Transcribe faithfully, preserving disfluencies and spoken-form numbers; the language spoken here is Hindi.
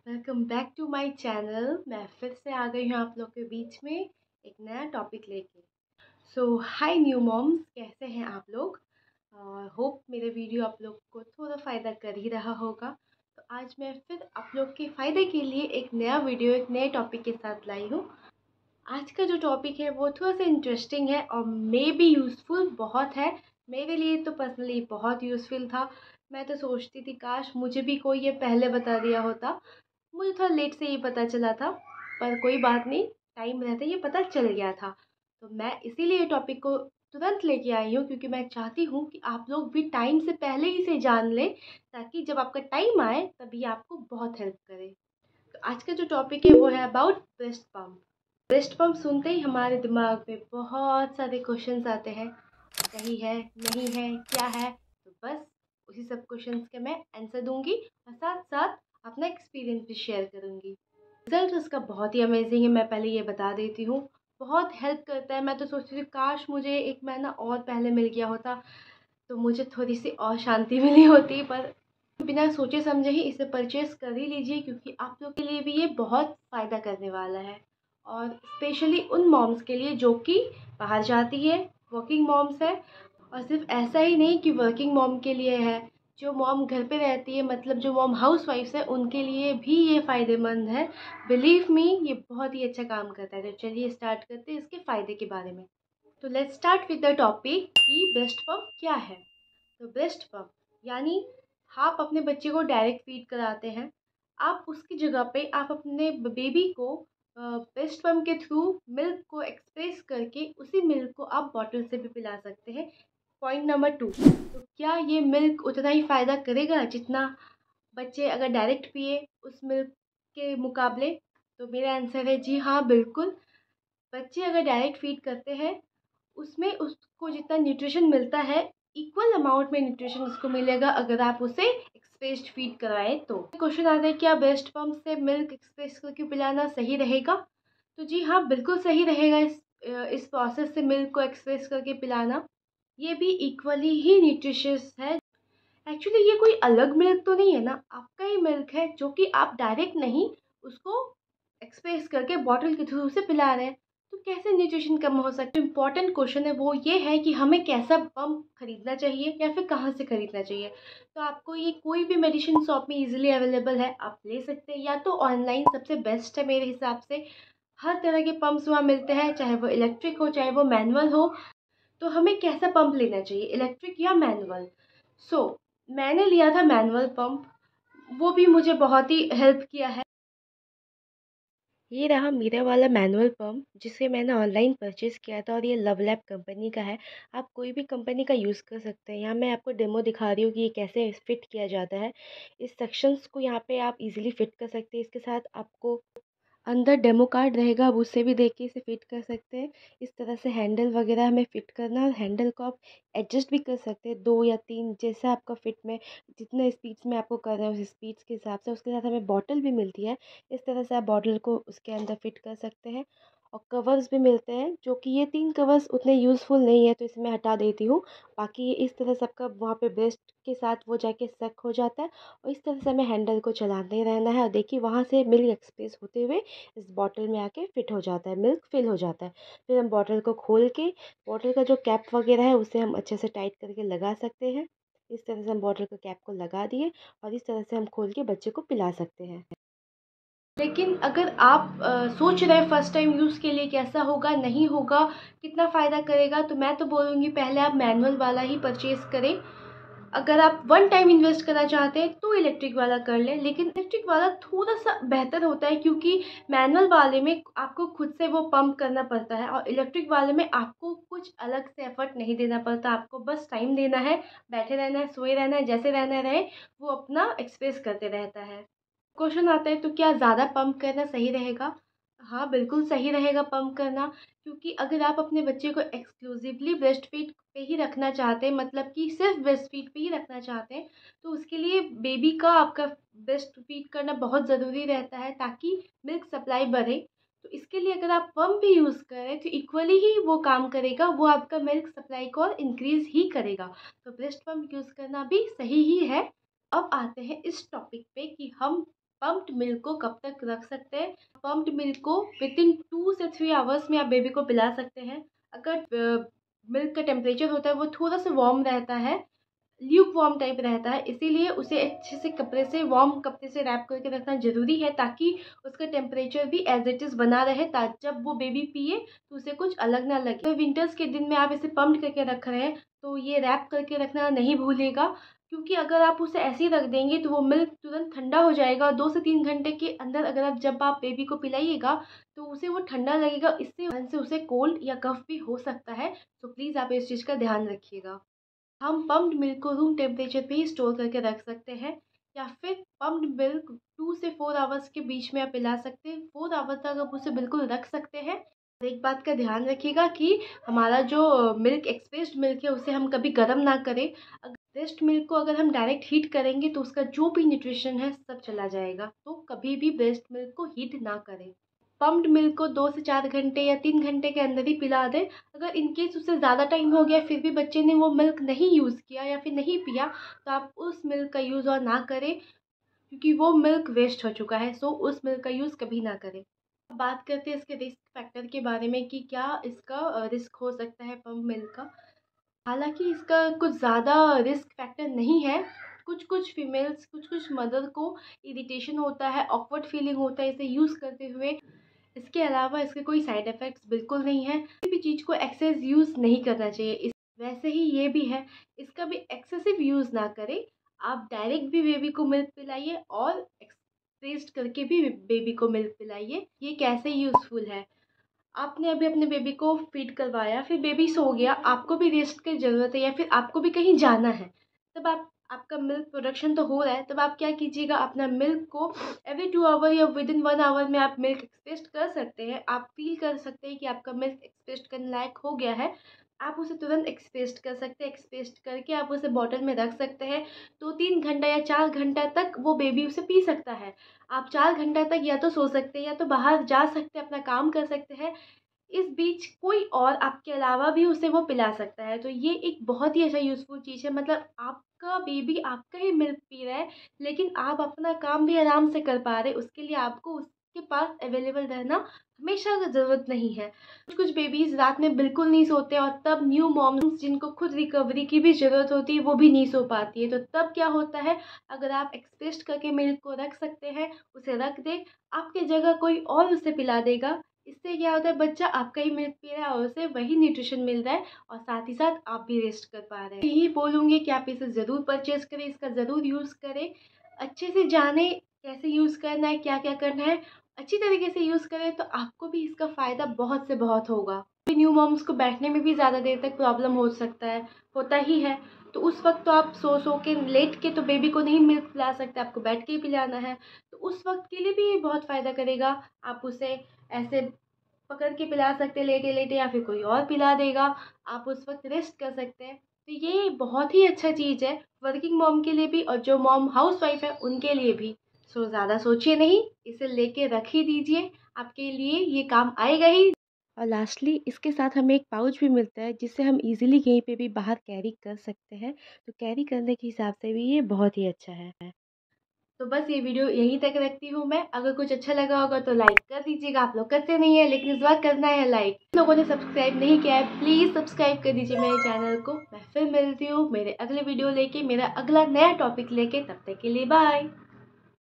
Welcome back to my channel. मैं फिर से आ गई हूँ आप लोग के बीच में एक नया टॉपिक लेके। सो हाय न्यू मॉम्स, कैसे हैं आप लोग? होप मेरे वीडियो आप लोग को थोड़ा फ़ायदा कर ही रहा होगा। तो आज मैं फिर आप लोग के फ़ायदे के लिए एक नया वीडियो एक नए टॉपिक के साथ लाई हूँ। आज का जो टॉपिक है वो थोड़ा सा इंटरेस्टिंग है और मे बी यूज़फुल बहुत है। मेरे लिए तो पर्सनली बहुत यूज़फुल था। मैं तो सोचती थी काश मुझे भी कोई ये पहले बता दिया होता। मुझे थोड़ा लेट से ये पता चला था, पर कोई बात नहीं, टाइम रहते ये पता चल गया था। तो मैं इसीलिए टॉपिक को तुरंत लेके आई हूँ, क्योंकि मैं चाहती हूँ कि आप लोग भी टाइम से पहले ही से जान लें, ताकि जब आपका टाइम आए तभी आपको बहुत हेल्प करे। तो आज का जो टॉपिक है वो है about breast pump. Breast pump सुनते ही हमारे दिमाग में बहुत सारे क्वेश्चंस आते हैं, सही है, नहीं है, क्या है। तो बस उसी सब क्वेश्चंस के मैं आंसर दूंगी और साथ साथ अपना एक्सपीरियंस भी शेयर करूंगी। रिजल्ट उसका बहुत ही अमेजिंग है, मैं पहले ये बता देती हूँ। बहुत हेल्प करता है। मैं तो सोचती थी काश मुझे एक महीना और पहले मिल गया होता तो मुझे थोड़ी सी और शांति मिली होती, पर बिना सोचे समझे ही इसे परचेज़ कर ही लीजिए, क्योंकि आप लोग के लिए भी ये बहुत फ़ायदा करने वाला है। और स्पेशली उन मॉम्स के लिए जो कि बाहर जाती है, वर्किंग मॉम्स है। और सिर्फ ऐसा ही नहीं कि वर्किंग मॉम के लिए है, जो मॉम घर पे रहती है, मतलब जो मॉम हाउस वाइफ्स है, उनके लिए भी ये फ़ायदेमंद है। बिलीव मी, ये बहुत ही अच्छा काम करता है। तो चलिए स्टार्ट करते हैं इसके फ़ायदे के बारे में। तो let's start with the topic कि ब्रेस्ट पंप क्या है। तो ब्रेस्ट पंप यानी आप अपने बच्चे को डायरेक्ट फीड कराते हैं। आप उसकी जगह पे आप अपने बेबी को ब्रेस्ट पंप के थ्रू मिल्क को एक्सप्रेस करके उसी मिल्क को आप बॉटल से भी पिला सकते हैं। पॉइंट नंबर टू, तो क्या ये मिल्क उतना ही फ़ायदा करेगा जितना बच्चे अगर डायरेक्ट पिए उस मिल्क के मुकाबले? तो मेरा आंसर है जी हाँ, बिल्कुल। बच्चे अगर डायरेक्ट फीड करते हैं उसमें उसको जितना न्यूट्रिशन मिलता है, इक्वल अमाउंट में न्यूट्रिशन उसको मिलेगा अगर आप उसे एक्सप्रेस्ड फीड कराएं। तो क्वेश्चन आता है, क्या ब्रेस्ट पंप से मिल्क एक्सप्रेस करके पिलाना सही रहेगा? तो जी हाँ, बिल्कुल सही रहेगा। इस इस प्रोसेस से मिल्क को एक्सप्रेस करके पिलाना ये भी इक्वली ही न्यूट्रिशियस है। एक्चुअली ये कोई अलग मिल्क तो नहीं है ना, आपका ही मिल्क है जो कि आप डायरेक्ट नहीं उसको एक्सप्रेस करके बॉटल के थ्रू से पिला रहे हैं। तो कैसे न्यूट्रिशन कम हो सकता है? इम्पॉर्टेंट क्वेश्चन है वो ये है कि हमें कैसा पंप खरीदना चाहिए या फिर कहाँ से खरीदना चाहिए। तो आपको ये कोई भी मेडिसिन शॉप में इजीली अवेलेबल है, आप ले सकते हैं, या तो ऑनलाइन सबसे बेस्ट है मेरे हिसाब से। हर तरह के पंप्स वहाँ मिलते हैं, चाहे वो इलेक्ट्रिक हो चाहे वो मैनुअल हो। तो हमें कैसा पंप लेना चाहिए, इलेक्ट्रिक या मैनुअल? सो so, मैंने लिया था मैनुअल पंप, वो भी मुझे बहुत ही हेल्प किया है। ये रहा मेरा वाला मैनुअल पंप जिसे मैंने ऑनलाइन परचेज़ किया था, और ये लव लैब कंपनी का है। आप कोई भी कंपनी का यूज़ कर सकते हैं। यहाँ मैं आपको डेमो दिखा रही हूँ कि ये कैसे फिट किया जाता है। इस सेक्शंस को यहाँ पे आप इजीली फिट कर सकते हैं। इसके साथ आपको अंदर डेमो कार्ड रहेगा, आप उससे भी देख के इसे फिट कर सकते हैं। इस तरह से हैंडल वगैरह हमें फिट करना, और हैंडल को आप एडजस्ट भी कर सकते हैं, दो या तीन, जैसा आपका फिट में जितना स्पीड्स में आपको कर रहे हैं उस स्पीड्स के हिसाब से। उसके साथ हमें बॉटल भी मिलती है, इस तरह से आप बॉटल को उसके अंदर फिट कर सकते हैं। और कवर्स भी मिलते हैं, जो कि ये तीन कवर्स उतने यूज़फुल नहीं है तो इसे मैं हटा देती हूँ। बाकी ये इस तरह सबका वहाँ पे ब्रेस्ट के साथ वो जाके स्टक हो जाता है, और इस तरह से हमें हैंडल को चलाते रहना है। और देखिए वहाँ से मिल्क एक्सप्रेस होते हुए इस बॉटल में आके फिट हो जाता है, मिल्क फिल हो जाता है। फिर हम बॉटल को खोल के बॉटल का जो कैप वगैरह है उसे हम अच्छे से टाइट करके लगा सकते हैं। इस तरह से हम बॉटल के कैप को लगा दिए और इस तरह से हम खोल के बच्चे को पिला सकते हैं। लेकिन अगर आप आ, सोच रहे हैं फर्स्ट टाइम यूज़ के लिए कैसा होगा, नहीं होगा, कितना फ़ायदा करेगा, तो मैं तो बोलूँगी पहले आप मैनुअल वाला ही परचेज़ करें। अगर आप वन टाइम इन्वेस्ट करना चाहते हैं तो इलेक्ट्रिक वाला कर लें, लेकिन इलेक्ट्रिक वाला थोड़ा सा बेहतर होता है, क्योंकि मैनुअल वाले में आपको खुद से वो पंप करना पड़ता है, और इलेक्ट्रिक वाले में आपको कुछ अलग से एफर्ट नहीं देना पड़ता। आपको बस टाइम देना है, बैठे रहना है, सोए रहना है, जैसे रहना रहे, वो अपना एक्सप्रेस करते रहता है। क्वेश्चन आता है, तो क्या ज़्यादा पंप करना सही रहेगा? हाँ, बिल्कुल सही रहेगा पंप करना, क्योंकि अगर आप अपने बच्चे को एक्सक्लूसिवली ब्रेस्ट फीड पे ही रखना चाहते हैं, मतलब कि सिर्फ ब्रेस्ट फीड पे ही रखना चाहते हैं, तो उसके लिए बेबी का आपका ब्रेस्ट फीड करना बहुत ज़रूरी रहता है, ताकि मिल्क सप्लाई बढ़े। तो इसके लिए अगर आप पंप भी यूज़ करें तो इक्वली ही वो काम करेगा, वो आपका मिल्क सप्लाई को और इंक्रीज़ ही करेगा। तो ब्रेस्ट पंप यूज़ करना भी सही ही है। अब आते हैं इस टॉपिक पे कि हम पम्प्ड मिल्क को कब तक रख सकते हैं। पम्प्ड मिल्क को विद इन टू से थ्री आवर्स में आप बेबी को पिला सकते हैं। अगर मिल्क का टेम्परेचर होता है वो थोड़ा सा वार्म रहता है, ल्यूक वार्म टाइप रहता है, इसीलिए उसे अच्छे से कपड़े से, वार्म कपड़े से रैप करके रखना ज़रूरी है, ताकि उसका टेम्परेचर भी एज इट इज़ बना रहे, ताकि जब वो बेबी पिए तो उसे कुछ अलग ना लगे। तो विंटर्स के दिन में आप इसे पम्प करके रख रहे हैं तो ये रैप करके रखना नहीं भूलिएगा, क्योंकि अगर आप उसे ऐसे ही रख देंगे तो वो मिल्क तुरंत ठंडा हो जाएगा। दो से तीन घंटे के अंदर अगर आप जब आप बेबी को पिलाइएगा तो उसे वो ठंडा लगेगा, इससे से उसे कोल्ड या कफ भी हो सकता है। तो प्लीज़ आप इस चीज़ का ध्यान रखिएगा। हम पम्प्ड मिल्क को रूम टेम्परेचर पे ही स्टोर करके रख सकते हैं, या फिर पम्प्ड मिल्क टू से फोर आवर्स के बीच में आप पिला सकते हैं। फोर आवर्स तक आप उसे बिल्कुल रख सकते हैं। एक बात का ध्यान रखिएगा कि हमारा जो मिल्क एक्सप्रेस्ड मिल्क है उसे हम कभी गर्म ना करें। अगर ब्रेस्ट मिल्क को अगर हम डायरेक्ट हीट करेंगे तो उसका जो भी न्यूट्रिशन है सब चला जाएगा, तो कभी भी ब्रेस्ट मिल्क को हीट ना करें। पम्प्ड मिल्क को दो से चार घंटे या तीन घंटे के अंदर ही पिला दें। अगर इनकेस उससे ज़्यादा टाइम हो गया फिर भी बच्चे ने वो मिल्क नहीं यूज़ किया या फिर नहीं पिया, तो आप उस मिल्क का यूज़ और ना करें, क्योंकि वो मिल्क वेस्ट हो चुका है। सो उस मिल्क का यूज़ कभी ना करें। अब बात करते हैं इसके रिस्क फैक्टर के बारे में कि क्या इसका रिस्क हो सकता है पम्प मिल्क का। हालांकि इसका कुछ ज़्यादा रिस्क फैक्टर नहीं है। कुछ कुछ फीमेल्स, कुछ कुछ मदर को इरिटेशन होता है, ऑकवर्ड फीलिंग होता है इसे यूज़ करते हुए। इसके अलावा इसके कोई साइड इफ़ेक्ट्स बिल्कुल नहीं है। किसी भी चीज़ को एक्सेस यूज़ नहीं करना चाहिए। इस वैसे ही ये भी है, इसका भी एक्सेसिव यूज़ ना करें। आप डायरेक्ट भी बेबी को मिल्क पिलाइए और एक्सप्रेस्ड करके भी बेबी को मिल्क पिलाइए। ये कैसे यूज़फुल है, आपने अभी अपने बेबी को फीड करवाया, फिर बेबी सो गया, आपको भी रेस्ट की ज़रूरत है या फिर आपको भी कहीं जाना है, तब आप आपका मिल्क प्रोडक्शन तो हो रहा है, तब आप क्या कीजिएगा, अपना मिल्क को एवरी टू आवर या विद इन वन आवर में आप मिल्क एक्सप्रेस कर सकते हैं। आप फील कर सकते हैं कि आपका मिल्क एक्सप्रेस करने लायक हो गया है, आप उसे तुरंत एक्सप्रेस कर सकते हैं। एक्सप्रेस करके आप उसे बॉटल में रख सकते हैं। दो तीन घंटा या चार घंटा तक वो बेबी उसे पी सकता है। आप चार घंटा तक या तो सो सकते हैं या तो बाहर जा सकते हैं, अपना काम कर सकते हैं। इस बीच कोई और आपके अलावा भी उसे वो पिला सकता है। तो ये एक बहुत ही अच्छा यूज़फुल चीज़ है। मतलब आपका बेबी आपका ही मिल्क पी रहा है, लेकिन आप अपना काम भी आराम से कर पा रहे। उसके लिए आपको उसके पास अवेलेबल रहना हमेशा ज़रूरत नहीं है। कुछ कुछ बेबीज़ रात में बिल्कुल नहीं सोते और तब न्यू मॉम्स जिनको खुद रिकवरी की भी ज़रूरत होती है वो भी नहीं सो पाती है। तो तब क्या होता है, अगर आप एक्सप्रेस करके मिल्क को रख सकते हैं, उसे रख दें, आपकी जगह कोई और उसे पिला देगा। इससे क्या होता है, बच्चा आपका ही मिल्क पी रहा है और उसे वही न्यूट्रिशन मिल रहा है और साथ ही साथ आप भी रेस्ट कर पा रहे हैं। यही बोलूँगी कि आप इसे ज़रूर परचेज़ करें, इसका ज़रूर यूज़ करें, अच्छे से जानें कैसे यूज़ करना है, क्या क्या करना है। अच्छी तरीके से यूज़ करें तो आपको भी इसका फ़ायदा बहुत से बहुत होगा। न्यू मॉम्स को बैठने में भी ज़्यादा देर तक प्रॉब्लम हो सकता है, होता ही है। तो उस वक्त तो आप सो सो के लेट के तो बेबी को नहीं मिल्क पिला सकते, आपको बैठ के ही पिलाना है। तो उस वक्त के लिए भी ये बहुत फ़ायदा करेगा। आप उसे ऐसे पकड़ के पिला सकते हैं लेटे लेटे, या फिर कोई और पिला देगा, आप उस वक्त रेस्ट कर सकते हैं। तो ये बहुत ही अच्छा चीज़ है वर्किंग मॉम के लिए भी और जो मॉम हाउस वाइफ है उनके लिए भी। सो ज़्यादा सोचिए नहीं, इसे लेके रख ही दीजिए, आपके लिए ये काम आएगा ही। और लास्टली इसके साथ हमें एक पाउच भी मिलता है जिससे हम इजीली कहीं पे भी बाहर कैरी कर सकते हैं। तो कैरी करने के हिसाब से भी ये बहुत ही अच्छा है। तो बस ये वीडियो यहीं तक रखती हूँ मैं। अगर कुछ अच्छा लगा होगा तो लाइक कर दीजिएगा, आप लोग करते नहीं है लेकिन इस बार करना है लाइक। लोगों ने सब्सक्राइब नहीं किया है प्लीज़ सब्सक्राइब कर दीजिए मेरे चैनल को। मैं फिर मिलती हूँ मेरे अगले वीडियो लेके, मेरा अगला नया टॉपिक लेके। तब तक के लिए बाय।